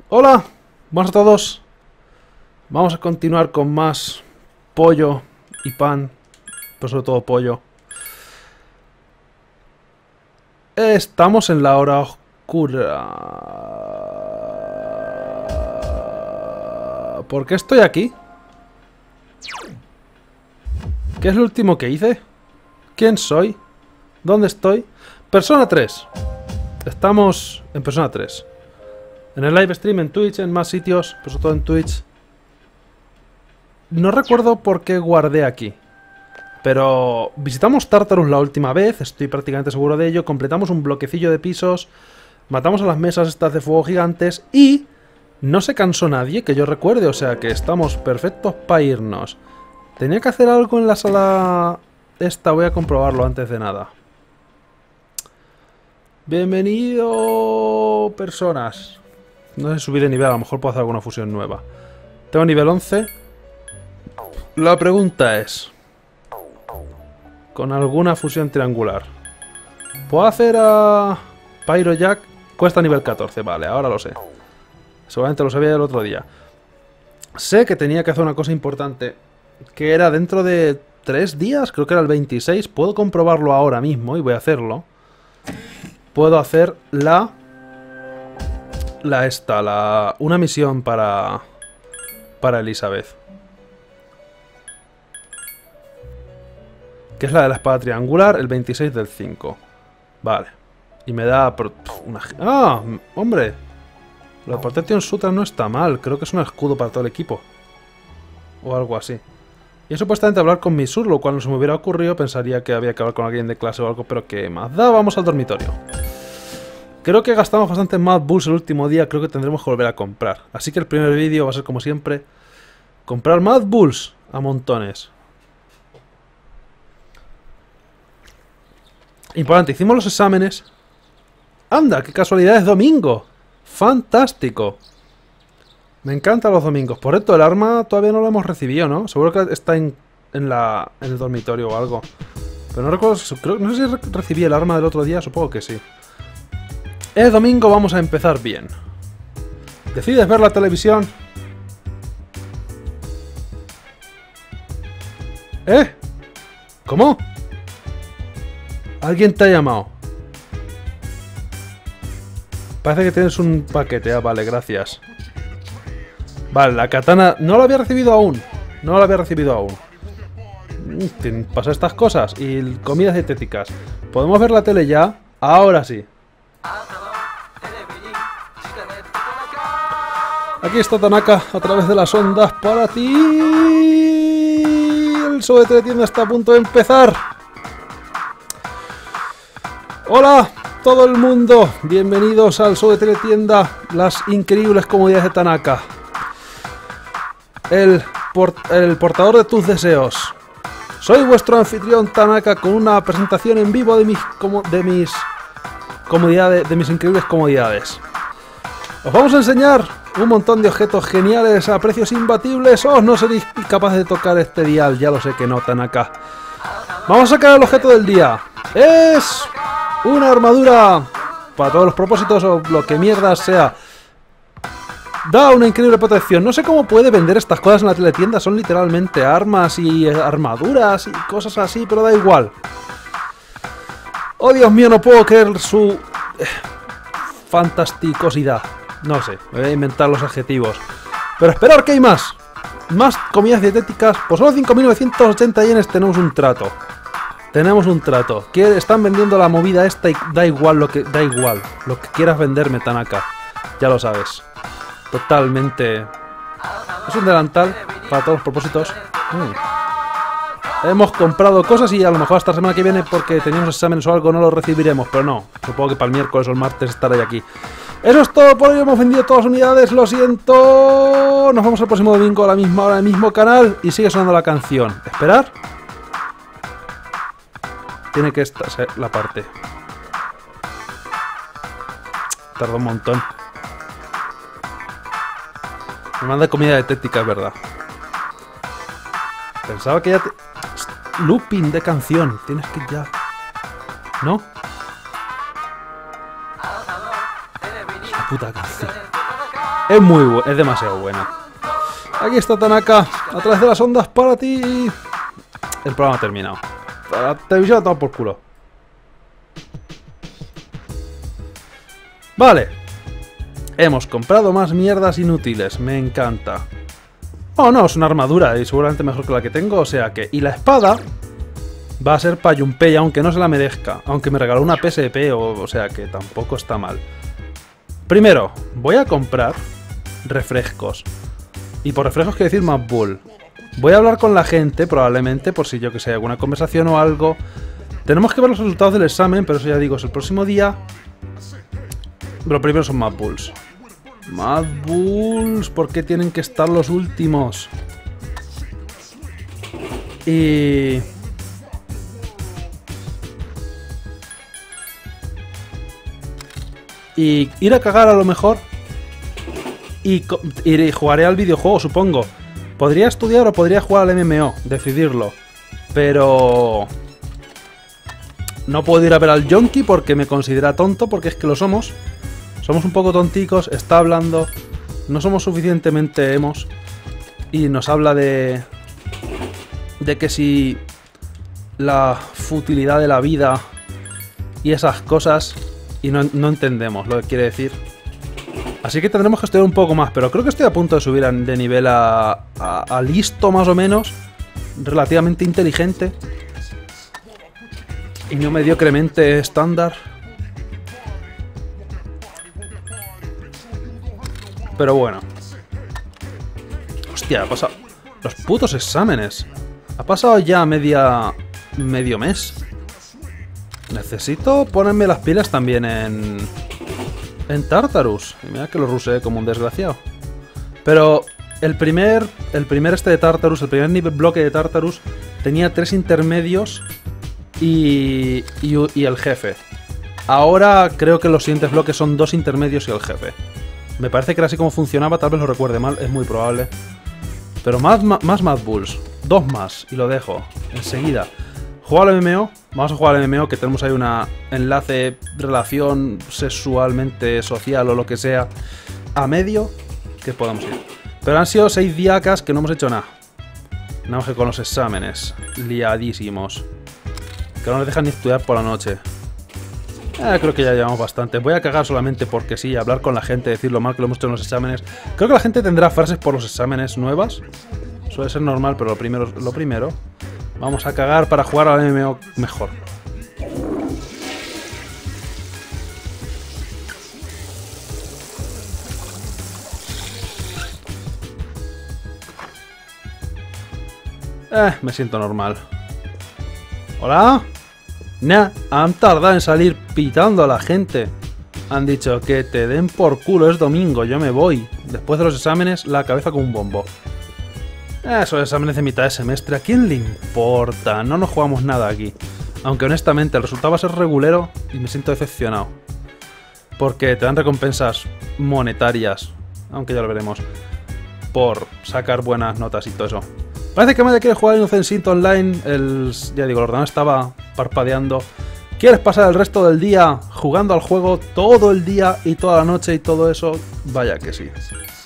Hola, buenas a todos. Vamos a continuar con más pollo y pan, pero sobre todo pollo. Estamos en la hora oscura. ¿Por qué estoy aquí? ¿Qué es lo último que hice? ¿Quién soy? ¿Dónde estoy? Persona 3. Estamos en Persona 3. En el live stream, en Twitch, en más sitios, pero sobre todo en Twitch. No recuerdo por qué guardé aquí. Pero visitamos Tartarus la última vez, estoy prácticamente seguro de ello. Completamos un bloquecillo de pisos. Matamos a las mesas estas de fuego gigantes. Y no se cansó nadie, que yo recuerde. O sea que estamos perfectos para irnos. Tenía que hacer algo en la sala esta. Voy a comprobarlo antes de nada. Bienvenido, personas. No sé subir de nivel, a lo mejor puedo hacer alguna fusión nueva. Tengo nivel 11. La pregunta es... con alguna fusión triangular. ¿Puedo hacer a... Pyro Jack? Cuesta nivel 14, vale, ahora lo sé. Seguramente lo sabía el otro día. Sé que tenía que hacer una cosa importante. Que era dentro de 3 días, creo que era el 26. Puedo comprobarlo ahora mismo y voy a hacerlo. Puedo hacer una misión para Elizabeth. Que es la de la espada triangular, el 26 del 5. Vale. Y me da... una... ¡Ah! ¡Hombre! La Protection Sutra no está mal. Creo que es un escudo para todo el equipo. O algo así. Y es supuestamente hablar con Misur, lo cual no se me hubiera ocurrido. Pensaría que había que hablar con alguien de clase o algo, pero ¿qué más da? Vamos al dormitorio. Creo que gastamos bastante Mad Bulls el último día. Creo que tendremos que volver a comprar. Así que el primer vídeo va a ser como siempre. Comprar Mad Bulls a montones. Importante, hicimos los exámenes. ¡Anda! ¡Qué casualidad! ¡Es domingo! ¡Fantástico! Me encantan los domingos. Por cierto, el arma todavía no lo hemos recibido, ¿no? Seguro que está en el dormitorio o algo. Pero no recuerdo... no sé si recibí el arma del otro día. Supongo que sí. Es domingo, vamos a empezar bien. ¿Decides ver la televisión? ¿Cómo? ¿Alguien te ha llamado? Parece que tienes un paquete. Ah, vale, gracias. Vale, la katana... no la había recibido aún. No la había recibido aún. Pasa estas cosas. Y comidas dietéticas. ¿Podemos ver la tele ya? Ahora sí. Aquí está Tanaka a través de las ondas para ti. El show de Teletienda está a punto de empezar. Hola, todo el mundo. Bienvenidos al show de Teletienda. Las increíbles comodidades de Tanaka. El portador de tus deseos. Soy vuestro anfitrión Tanaka con una presentación en vivo de mis comodidades, de mis increíbles comodidades. Os vamos a enseñar un montón de objetos geniales a precios imbatibles. No seréis capaces de tocar este dial. Ya lo sé que no, Tanaka. Vamos a sacar el objeto del día. Es una armadura para todos los propósitos o lo que mierda sea. Da una increíble protección. No sé cómo puede vender estas cosas en la teletienda. Son literalmente armas y armaduras y cosas así, pero da igual. Oh, Dios mío, no puedo creer su fantasticosidad. No sé, me voy a inventar los adjetivos. Pero esperar que hay más. Más comidas dietéticas. Por solo 5.980 yenes tenemos un trato. Tenemos un trato. Están vendiendo la movida esta y da igual lo que quieras venderme, Tanaka. Ya lo sabes. Totalmente. Es un delantal para todos los propósitos. Hemos comprado cosas y a lo mejor hasta la semana que viene, porque teníamos exámenes o algo, no lo recibiremos. Pero no, supongo que para el miércoles o el martes estaré aquí. Eso es todo por hoy. Hemos vendido todas las unidades. Lo siento. Nos vemos el próximo domingo a la misma hora en el mismo canal. Y sigue sonando la canción. ¿Esperar? Tiene que ser la parte. Tarda un montón. Me manda comida dietética, es verdad. Pensaba que ya te... Looping de canción. Tienes que ya... ¿No? La puta canción. Es es demasiado buena. Aquí está Tanaka, a través de las ondas para ti. El programa ha terminado. La televisión ha tomado por culo. Vale. Hemos comprado más mierdas inútiles. Me encanta. Oh, no, es una armadura y seguramente mejor que la que tengo. O sea que... Y la espada va a ser para Junpei, aunque no se la merezca. Aunque me regaló una PSP, o sea que tampoco está mal. Primero, voy a comprar refrescos. Y por refrescos quiero decir más bull. Voy a hablar con la gente, probablemente, por si yo que sé, alguna conversación o algo. Tenemos que ver los resultados del examen, pero eso ya digo, es el próximo día. Lo primero son más bulls. Más bulls, ¿por qué tienen que estar los últimos? Y ir a cagar a lo mejor. Y jugaré al videojuego, supongo. Podría estudiar o podría jugar al MMO, decidirlo. Pero no puedo ir a ver al Yonki porque me considera tonto, porque es que lo somos. Somos un poco tonticos, está hablando. No somos suficientemente emos. Y nos habla de que si la futilidad de la vida y esas cosas. Y no entendemos lo que quiere decir. Así que tendremos que estudiar un poco más. Pero creo que estoy a punto de subir de nivel a listo más o menos. Relativamente inteligente. Y no mediocremente estándar. Pero bueno. Hostia, ha pasado... Los putos exámenes. Ha pasado ya medio mes. Necesito ponerme las pilas también en Tartarus. Y mira que lo ruseé como un desgraciado. Pero el primer este de Tartarus, el primer nivel bloque de Tartarus, tenía 3 intermedios y el jefe. Ahora creo que los siguientes bloques son 2 intermedios y el jefe. Me parece que era así como funcionaba, tal vez lo recuerde mal, es muy probable. Pero más Mad Bulls. 2 más y lo dejo. Enseguida. Jugar al MMO. Vamos a jugar al MMO, que tenemos ahí una enlace, relación sexualmente social o lo que sea a medio que podamos ir. Pero han sido 6 diacas que no hemos hecho nada. Nada más que con los exámenes. Liadísimos. Que no nos dejan ni estudiar por la noche. Creo que ya llevamos bastante. Voy a cagar solamente porque sí, hablar con la gente, decir lo mal que lo hemos hecho en los exámenes. Creo que la gente tendrá frases por los exámenes nuevas. Suele ser normal, pero lo primero. Vamos a cagar para jugar al MMO mejor. Me siento normal. ¿Hola? Nah, han tardado en salir pitando a la gente. Han dicho que te den por culo, es domingo, yo me voy. Después de los exámenes, la cabeza con un bombo. Esos exámenes de mitad de semestre, ¿a quién le importa? No nos jugamos nada aquí. Aunque honestamente el resultado va a ser regulero y me siento decepcionado. Porque te dan recompensas monetarias, aunque ya lo veremos, por sacar buenas notas y todo eso. Parece que me quiere jugar Innocent Sin Online. Ya digo, el ordenador estaba parpadeando. ¿Quieres pasar el resto del día jugando al juego todo el día y toda la noche y todo eso? Vaya que sí.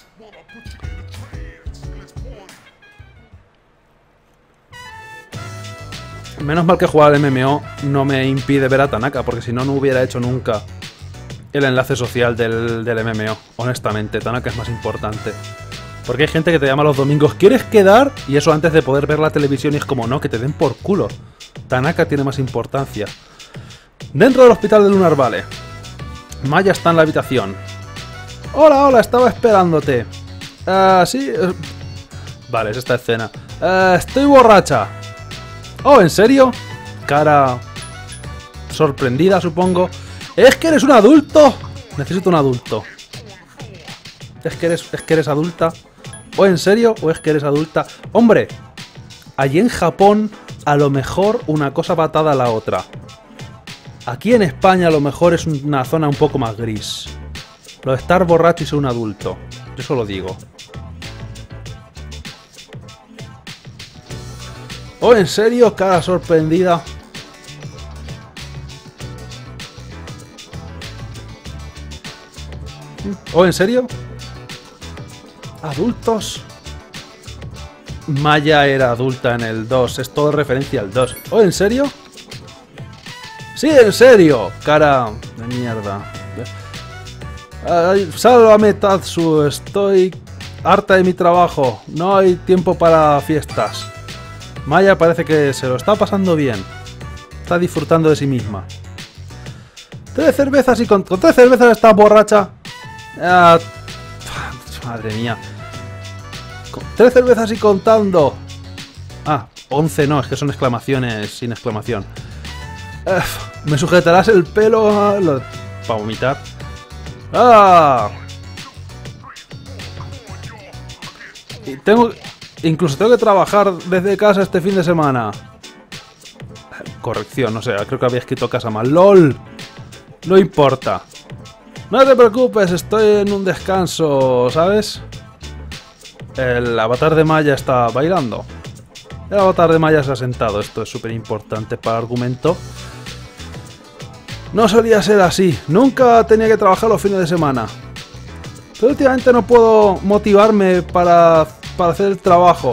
Menos mal que jugar al MMO no me impide ver a Tanaka, porque si no, no hubiera hecho nunca el enlace social del MMO. Honestamente, Tanaka es más importante. Porque hay gente que te llama los domingos, ¿quieres quedar? Y eso antes de poder ver la televisión y es como, no, que te den por culo. Tanaka tiene más importancia. Dentro del hospital de Lunar Vale. Maya está en la habitación. Hola, hola, estaba esperándote. Sí. Vale, es esta escena. Estoy borracha. Oh, ¿en serio? Cara sorprendida, supongo. ¿Es que eres un adulto? Necesito un adulto. ¿Es que eres adulta? ¿O en serio? ¿O es que eres adulta? Hombre, allí en Japón a lo mejor una cosa va atada a la otra. Aquí en España a lo mejor es una zona un poco más gris. Lo de estar borracho y ser un adulto. Yo eso lo digo. ¿Oh, en serio? Cara sorprendida. ¿Oh, en serio? Adultos. Maya era adulta en el 2. Es todo referencia al 2. ¿Oh, en serio? ¡Sí, en serio! Cara de mierda. Sálvame, Tatsu. Estoy harta de mi trabajo. No hay tiempo para fiestas. Maya parece que se lo está pasando bien. Está disfrutando de sí misma. 3 cervezas y con 3 cervezas está borracha. Madre mía. 3 cervezas y contando. 11 no, es que son exclamaciones sin exclamación. ¿Me sujetarás el pelo para vomitar? Incluso tengo que trabajar desde casa este fin de semana. Corrección, no sé, creo que había escrito casa mal. ¡LOL! No importa. No te preocupes, estoy en un descanso, ¿sabes? El avatar de Maya está bailando. El avatar de Maya se ha sentado. Esto es súper importante para el argumento. No solía ser así. Nunca tenía que trabajar los fines de semana. Pero últimamente no puedo motivarme para hacer el trabajo.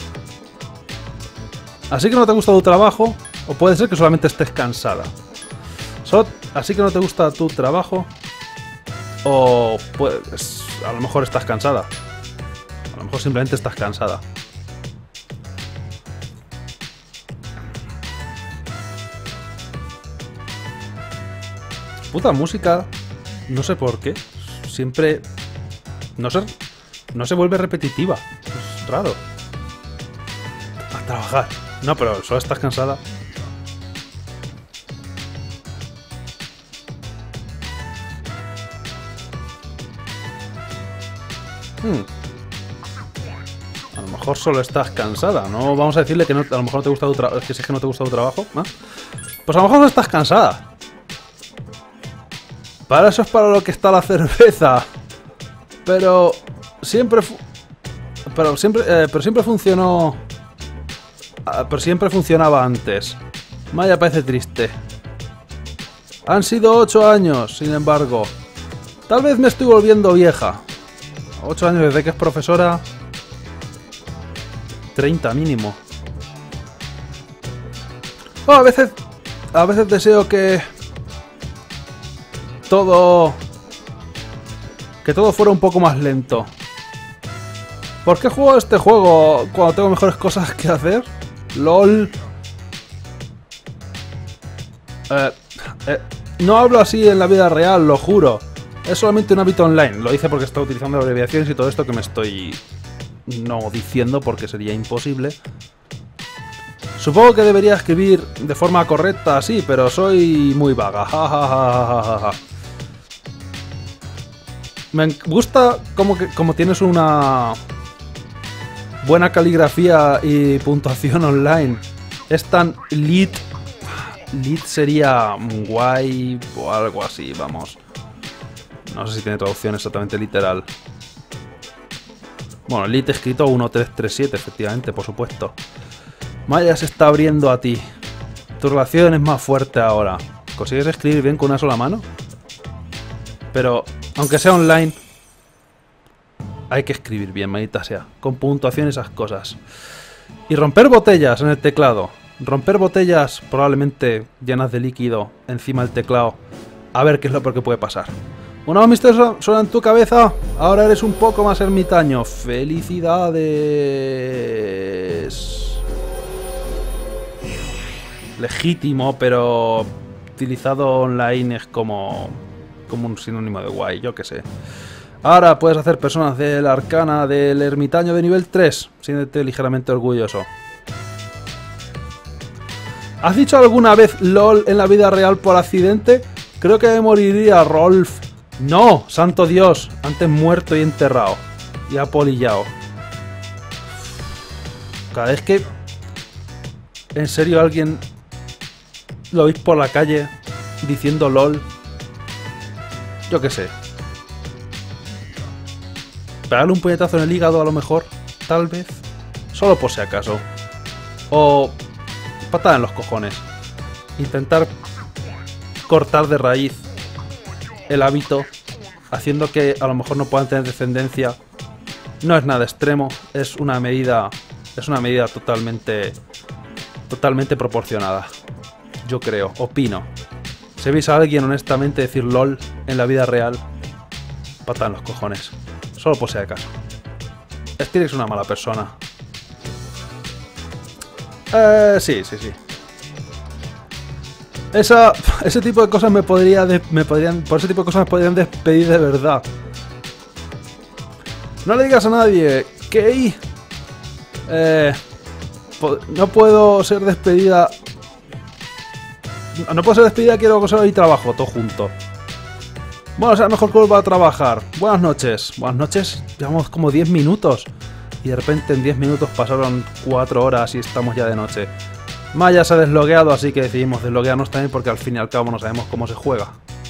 Así que no te gusta tu trabajo. O puede ser que solamente estés cansada. Así que no te gusta tu trabajo. O pues a lo mejor estás cansada. A lo mejor simplemente estás cansada. Puta música. No sé por qué. Siempre... No se vuelve repetitiva. Es raro. A trabajar. No, pero solo estás cansada. A lo mejor solo estás cansada. No vamos a decirle que no, a lo mejor no te gusta tu trabajo. Que si es que no te gusta tu trabajo. ¿No? Pues a lo mejor no estás cansada. Para eso es para lo que está la cerveza. Pero siempre funcionó. Pero siempre funcionaba antes. Maya parece triste. Han sido 8 años, sin embargo. Tal vez me estoy volviendo vieja. 8 años desde que es profesora. 30 mínimo. Oh, a veces deseo que todo fuera un poco más lento. ¿Por qué juego este juego cuando tengo mejores cosas que hacer? LOL. No hablo así en la vida real, lo juro. Es solamente un hábito online. Lo hice porque está utilizando abreviaciones y todo esto que me estoy no diciendo porque sería imposible. Supongo que debería escribir de forma correcta así, pero soy muy vaga. Me gusta como tienes una buena caligrafía y puntuación online. Es tan lit. Lit sería guay o algo así, vamos. No sé si tiene traducción exactamente literal. Bueno, lit escrito 1337, efectivamente, por supuesto. Maya se está abriendo a ti. Tu relación es más fuerte ahora. ¿Consigues escribir bien con una sola mano? Pero, aunque sea online, hay que escribir bien, maldita sea. Con puntuación y esas cosas. Y romper botellas en el teclado. Romper botellas probablemente llenas de líquido encima del teclado. A ver qué es lo peor que puede pasar. Una voz misteriosa suena en tu cabeza. Ahora eres un poco más ermitaño. ¡Felicidades! Legítimo, pero utilizado online es como un sinónimo de guay, yo qué sé. Ahora puedes hacer personas del arcana del ermitaño de nivel 3. Siéntete ligeramente orgulloso. ¿Has dicho alguna vez LOL en la vida real por accidente? Creo que me moriría, Rolf. No, santo Dios. Antes muerto y enterrado. Y apolillado. Cada vez que en serio alguien lo veis por la calle diciendo LOL, yo qué sé. Pegarle un puñetazo en el hígado a lo mejor. Tal vez. Solo por si acaso. O patada en los cojones. Intentar cortar de raíz el hábito, haciendo que a lo mejor no puedan tener descendencia No es nada extremo, es una medida totalmente proporcionada. Yo creo, opino. Si veis a alguien honestamente decir LOL en la vida real, patada en los cojones. Solo por si acaso. Steel es una mala persona. Sí. Ese tipo de cosas por ese tipo de cosas me podrían despedir de verdad. No le digas a nadie, Kei. No puedo ser despedida. No puedo ser despedida, quiero conseguir y trabajo, todo junto. Bueno, será mejor que vuelva a trabajar. Buenas noches. Buenas noches, llevamos como 10 minutos. Y de repente en 10 minutos pasaron 4 horas y estamos ya de noche. Maya se ha deslogueado, así que decidimos desloguearnos también porque al fin y al cabo no sabemos cómo se juega.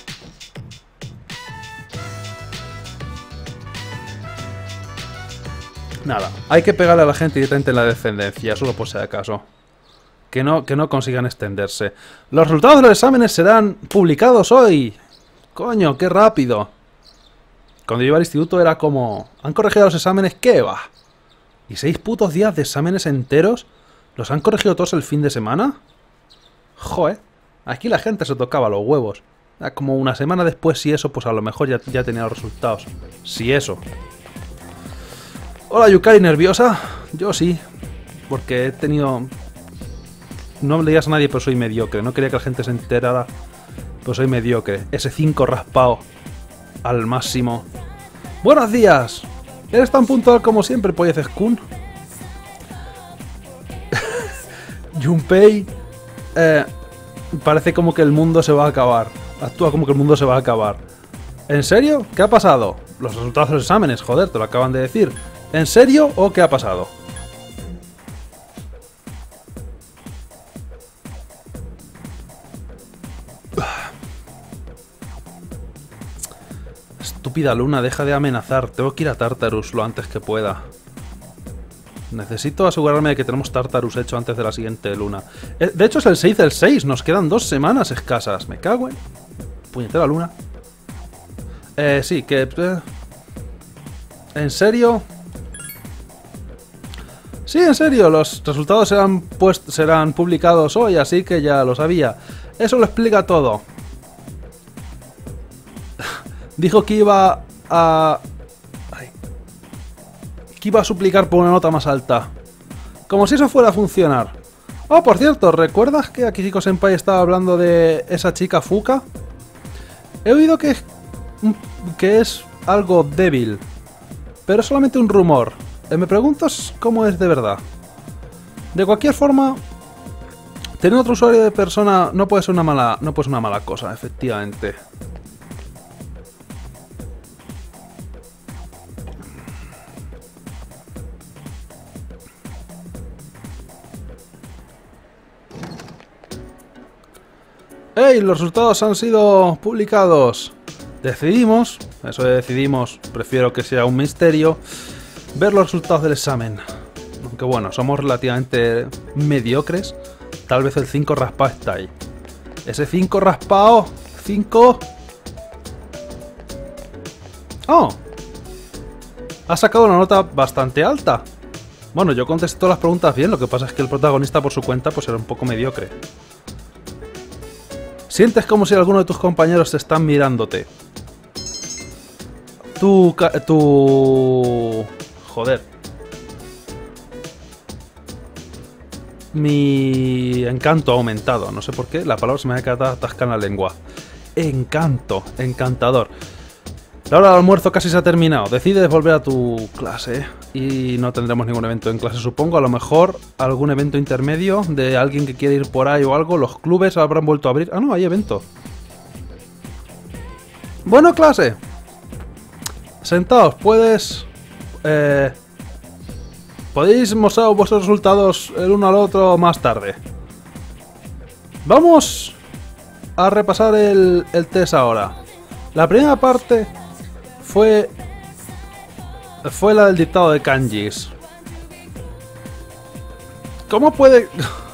Nada, hay que pegarle a la gente directamente en la descendencia, solo por si acaso. Que no consigan extenderse. Los resultados de los exámenes serán publicados hoy. Coño, qué rápido. Cuando yo iba al instituto era como... ¿Han corregido los exámenes? ¿Qué va? ¿Y 6 putos días de exámenes enteros? ¿Los han corregido todos el fin de semana? Joder, aquí la gente se tocaba los huevos. Como una semana después, si eso, pues a lo mejor ya tenía los resultados. Si eso. Hola Yukari, ¿nerviosa? Yo sí, porque he tenido... No le digas a nadie, pero soy mediocre. No quería que la gente se enterara, pero soy mediocre. Ese 5 raspado al máximo. ¡Buenos días! ¿Eres tan puntual como siempre, Polleces-kun? Junpei parece como que el mundo se va a acabar. Actúa como que el mundo se va a acabar. ¿En serio? ¿Qué ha pasado? Los resultados de los exámenes, joder, te lo acaban de decir. ¿En serio o qué ha pasado? Estúpida luna, deja de amenazar. Tengo que ir a Tartarus lo antes que pueda. Necesito asegurarme de que tenemos Tartarus hecho antes de la siguiente luna. De hecho es el 6 del 6. Nos quedan 2 semanas escasas. Me cago en... Puñetera luna. Sí, que... ¿En serio? Sí, en serio. Los resultados serán publicados hoy, así que ya lo sabía. Eso lo explica todo. Dijo que iba a... que iba a suplicar por una nota más alta. Como si eso fuera a funcionar. Oh, por cierto, ¿recuerdas que Akihiko Senpai estaba hablando de esa chica Fuka? He oído que es algo débil, pero es solamente un rumor. Me preguntas cómo es de verdad. De cualquier forma, tener otro usuario de persona no puede ser una mala cosa, efectivamente. ¡Hey! Los resultados han sido publicados. Decidimos, prefiero que sea un misterio, ver los resultados del examen. Aunque bueno, somos relativamente mediocres. Tal vez el 5 raspado está ahí. Ese 5 raspado... 5... ¡Oh! Ha sacado una nota bastante alta. Bueno, yo contesté todas las preguntas bien, lo que pasa es que el protagonista por su cuenta pues era un poco mediocre. Sientes como si alguno de tus compañeros te están mirándote. Joder. Mi encanto ha aumentado. No sé por qué, la palabra se me ha quedado atascada en la lengua. Encanto, encantador. La hora del almuerzo casi se ha terminado. Decides volver a tu clase. Y no tendremos ningún evento en clase, supongo. A lo mejor algún evento intermedio de alguien que quiere ir por ahí o algo. Los clubes habrán vuelto a abrir. Ah, no, hay evento. Bueno, clase. Sentaos, podéis mostrar vuestros resultados el uno al otro más tarde. Vamos a repasar el test ahora. La primera parte fue la del dictado de kanjis. ¿Cómo puede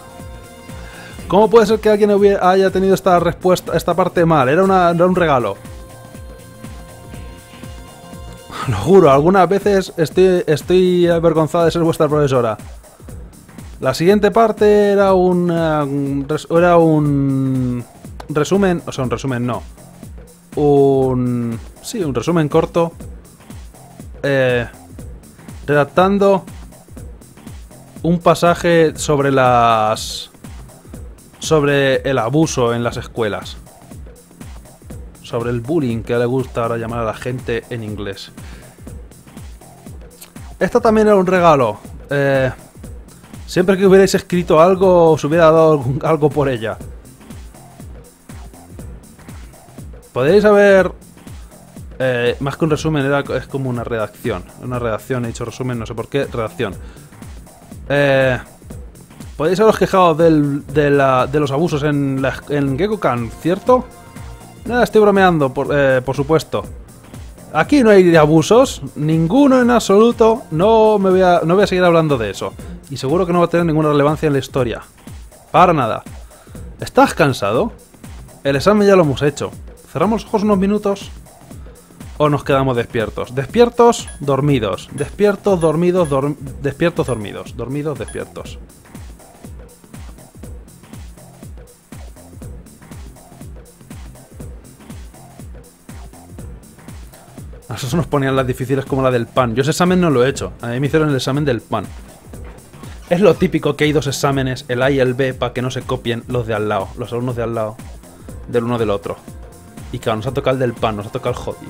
ser que alguien haya tenido esta respuesta, esta parte mal? Era un regalo. Lo juro, algunas veces estoy avergonzada de ser vuestra profesora. La siguiente parte era un resumen, o sea, un resumen no. Sí, un resumen corto. Redactando un pasaje sobre el abuso en las escuelas. Sobre el bullying, que le gusta ahora llamar a la gente en inglés. Esto también era un regalo. Siempre que hubierais escrito algo, os hubiera dado algo por ella. Podéis haber... más que un resumen, es como una redacción. Una redacción, he dicho resumen, no sé por qué, redacción. Podéis haberos quejado de los abusos en Gekkoukan, ¿cierto? Nada, estoy bromeando, por supuesto. Aquí no hay abusos, ninguno en absoluto. No voy a seguir hablando de eso. Y seguro que no va a tener ninguna relevancia en la historia. Para nada. ¿Estás cansado? El examen ya lo hemos hecho. ¿Cerramos los ojos unos minutos? ¿O nos quedamos despiertos? Despiertos, dormidos. Despiertos, dormidos, despiertos, dormidos. Dormidos, despiertos. A nosotros nos ponían las difíciles como la del pan. Yo ese examen no lo he hecho. A mí me hicieron el examen del pan. Es lo típico que hay dos exámenes, el A y el B, para que no se copien los de al lado. Los alumnos de al lado. Del uno del otro. Y claro, nos ha tocado el del pan, nos ha tocado el jodido.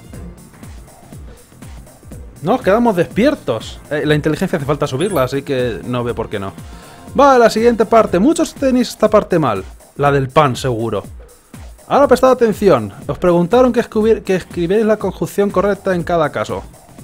Nos quedamos despiertos. La inteligencia hace falta subirla, así que no veo por qué no. Va, la siguiente parte. Muchos tenéis esta parte mal. La del pan, seguro. Ahora prestad atención. Os preguntaron que escribierais la conjunción correcta en cada caso.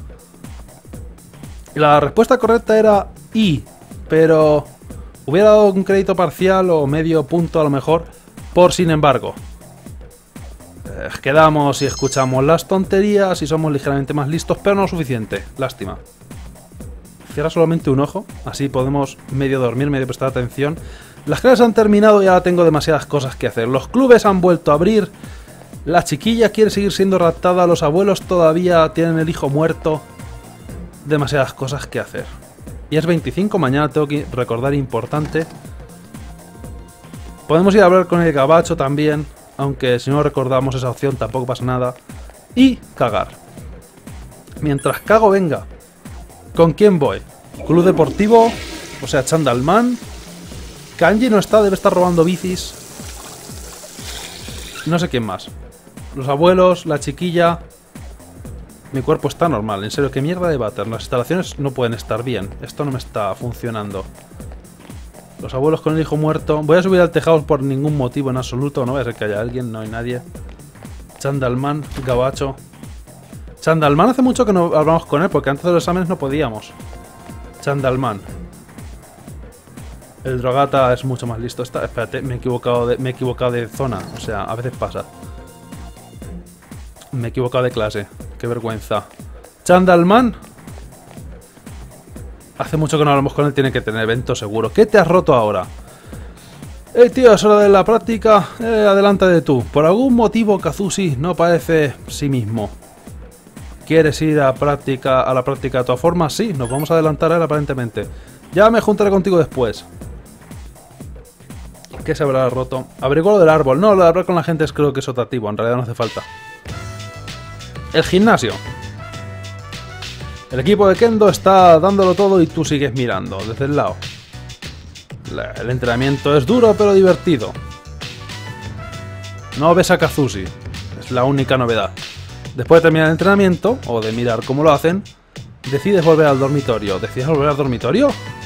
La respuesta correcta era I, pero hubiera dado un crédito parcial o medio punto a lo mejor por sin embargo. Quedamos y escuchamos las tonterías y somos ligeramente más listos, pero no lo suficiente. Lástima. Cierra solamente un ojo, así podemos medio dormir, medio prestar atención. Las clases han terminado y ahora tengo demasiadas cosas que hacer. Los clubes han vuelto a abrir. La chiquilla quiere seguir siendo raptada. Los abuelos todavía tienen el hijo muerto. Demasiadas cosas que hacer. Y es 25, mañana tengo que recordar importante. Podemos ir a hablar con el gabacho también. Aunque si no recordamos esa opción tampoco pasa nada. Y cagar. Mientras cago, venga. ¿Con quién voy? Club deportivo. O sea, Chandalman. Kanji no está, debe estar robando bicis. No sé quién más. Los abuelos, la chiquilla. Mi cuerpo está normal. En serio, qué mierda de váter. Las instalaciones no pueden estar bien. Esto no me está funcionando. Los abuelos con el hijo muerto. Voy a subir al tejado por ningún motivo en absoluto. No voy a ser que haya alguien, no hay nadie. Chandalman, gabacho. Chandalman hace mucho que no hablamos con él porque antes de los exámenes no podíamos. Chandalman. El drogata es mucho más listo. Espérate, me he equivocado de zona. O sea, a veces pasa. Me he equivocado de clase. Qué vergüenza. Chandalman. Hace mucho que no hablamos con él. Tiene que tener evento seguro. ¿Qué te has roto ahora? Tío, es hora de la práctica. Adelántate tú. Por algún motivo Kazushi no parece sí mismo. ¿Quieres ir a la práctica de todas formas? Sí, nos vamos a adelantar a él aparentemente. Ya me juntaré contigo después. ¿Qué se habrá roto? Averiguo lo del árbol. No, lo de hablar con la gente creo que es otro. En realidad no hace falta. El gimnasio. El equipo de Kendo está dándolo todo y tú sigues mirando desde el lado. El entrenamiento es duro pero divertido. No ves a Kazushi. Es la única novedad. Después de terminar el entrenamiento, o de mirar cómo lo hacen, decides volver al dormitorio. ¿Decides volver al dormitorio?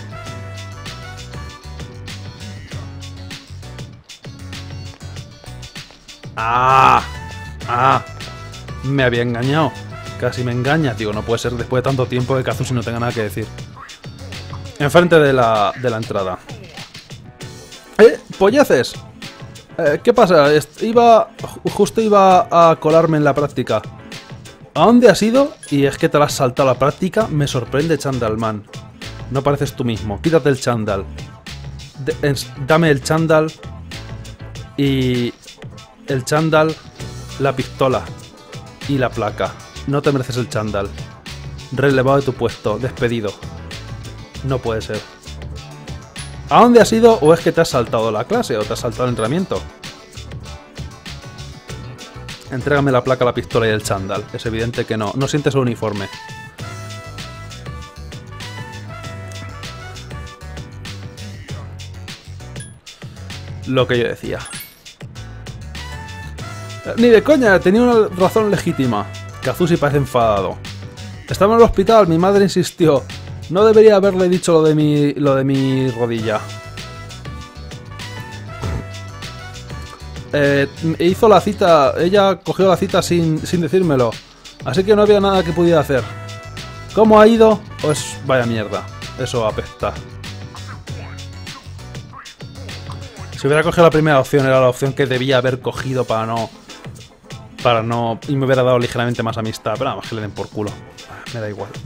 Me había engañado. Casi me engaña. Digo, no puede ser después de tanto tiempo que Kazushi no tenga nada que decir. Enfrente de la entrada. ¡Polleces! ¿Qué pasa? Justo iba a colarme en la práctica. ¿A dónde has ido? Y es que te la has saltado la práctica. Me sorprende, Chandalman. No pareces tú mismo. Quítate el chándal. Dame el chándal. Y... el chándal, la pistola y la placa. No te mereces el chándal. Relevado de tu puesto. Despedido. No puede ser. ¿A dónde has ido o es que te has saltado la clase o te has saltado el entrenamiento? Entrégame la placa, la pistola y el chándal. Es evidente que no. No sientes el uniforme. Lo que yo decía. Ni de coña, tenía una razón legítima. Kazushi parece enfadado. Estaba en el hospital, mi madre insistió. No debería haberle dicho lo de mi rodilla. Hizo la cita, ella cogió la cita sin decírmelo. Así que no había nada que pudiera hacer. ¿Cómo ha ido? Pues vaya mierda. Eso apesta. Si hubiera cogido la primera opción, era la opción que debía haber cogido para no... Y me hubiera dado ligeramente más amistad. Pero nada más que le den por culo. Me da igual.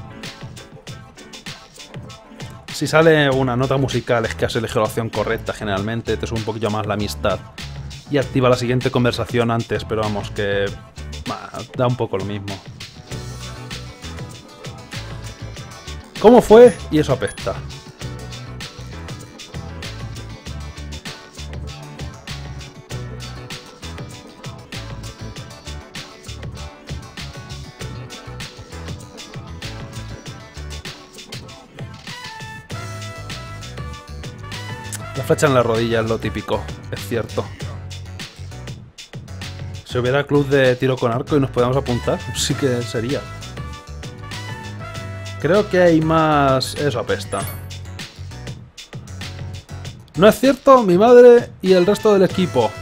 Si sale una nota musical es que has elegido la opción correcta generalmente. Te sube un poquillo más la amistad. Y activa la siguiente conversación antes. Pero vamos, que... da un poco lo mismo. ¿Cómo fue? Y eso apesta. La flecha en la rodilla es lo típico, es cierto. Si hubiera club de tiro con arco y nos podamos apuntar, sí que sería. Creo que hay más... Eso apesta. No es cierto, mi madre y el resto del equipo.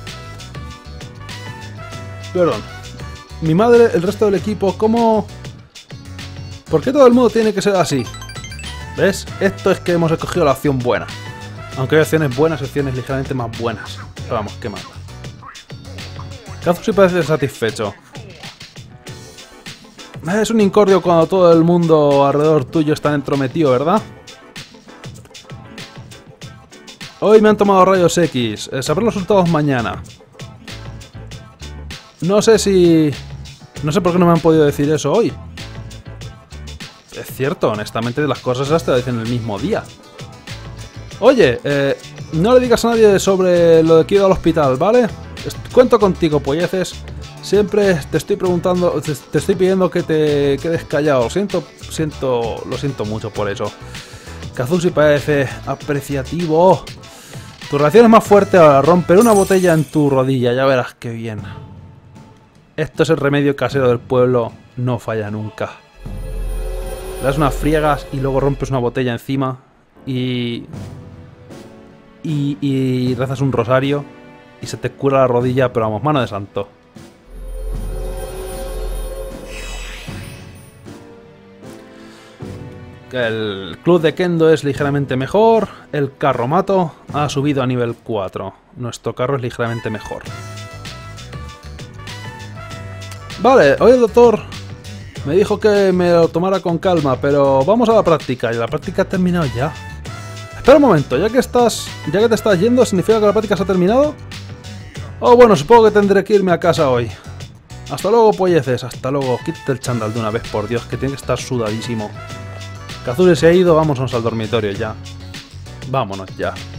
Perdón. Mi madre, el resto del equipo, ¿cómo...? ¿Por qué todo el mundo tiene que ser así? ¿Ves? Esto es que hemos escogido la opción buena. Aunque hay opciones buenas, opciones ligeramente más buenas. Pero vamos, qué manda. Kazushi parece satisfecho. Es un incordio cuando todo el mundo alrededor tuyo está entrometido, ¿verdad? Hoy me han tomado rayos X. Sabré los resultados mañana. No sé por qué no me han podido decir eso hoy. Es cierto, honestamente las cosas hasta dicen el mismo día. Oye, no le digas a nadie sobre lo de que he ido al hospital, ¿vale? Cuento contigo, polleces. Siempre te estoy preguntando, te estoy pidiendo que te quedes callado. Lo siento mucho por eso. Kazushi parece apreciativo. Tu reacción es más fuerte ahora. Romper una botella en tu rodilla, ya verás qué bien. Esto es el remedio casero del pueblo, no falla nunca. Le das unas friegas y luego rompes una botella encima y rezas un rosario y se te cura la rodilla, pero vamos, mano de santo. El club de Kendo es ligeramente mejor. El carromato ha subido a nivel 4. Nuestro carro es ligeramente mejor. Vale, hoy el doctor me dijo que me lo tomara con calma, pero vamos a la práctica. Y la práctica ha terminado ya. Espera un momento, ya que te estás yendo, ¿significa que la práctica se ha terminado? Oh, bueno, supongo que tendré que irme a casa hoy. Hasta luego, polleces, hasta luego. Quítate el chándal de una vez, por Dios, que tiene que estar sudadísimo. Kazushi se ha ido, vámonos al dormitorio ya. Vámonos ya.